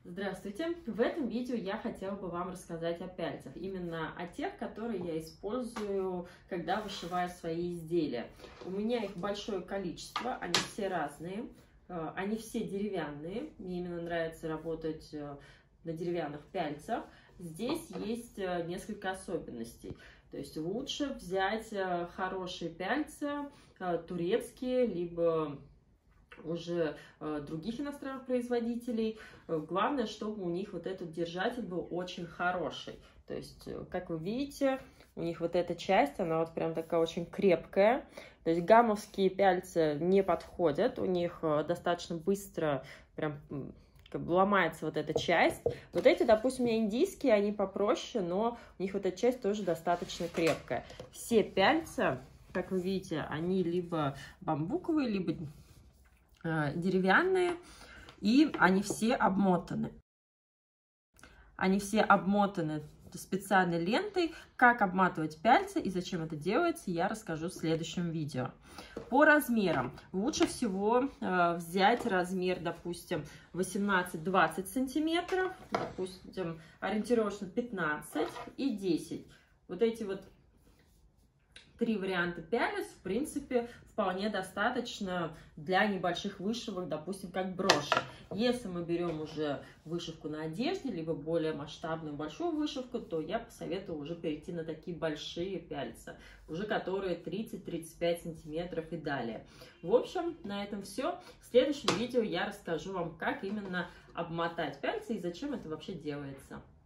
Здравствуйте! В этом видео я хотела бы вам рассказать о пяльцах, именно о тех, которые я использую, когда вышиваю свои изделия. У меня их большое количество, они все разные, они все деревянные, мне именно нравится работать на деревянных пяльцах. Здесь есть несколько особенностей, то есть лучше взять хорошие пяльца, турецкие, либо уже других иностранных производителей. Главное, чтобы у них вот этот держатель был очень хороший. То есть, как вы видите, у них вот эта часть, она вот прям такая очень крепкая. То есть гамовские пяльцы не подходят, у них достаточно быстро прям как бы ломается вот эта часть. Вот эти, допустим, у меня индийские, они попроще, но у них вот эта часть тоже достаточно крепкая. Все пяльца, как вы видите, они либо бамбуковые, либо деревянные, и они все обмотаны. Они все обмотаны специальной лентой. Как обматывать пяльцы и зачем это делается, я расскажу в следующем видео. По размерам. Лучше всего взять размер, допустим, 18-20 сантиметров, допустим, ориентировочно 15 и 10. Вот эти вот три варианта пялец, в принципе, вполне достаточно для небольших вышивок, допустим, как броши. Если мы берем уже вышивку на одежде, либо более масштабную большую вышивку, то я посоветую уже перейти на такие большие пяльца, уже которые 30-35 сантиметров и далее. В общем, на этом все. В следующем видео я расскажу вам, как именно обмотать пяльцы и зачем это вообще делается.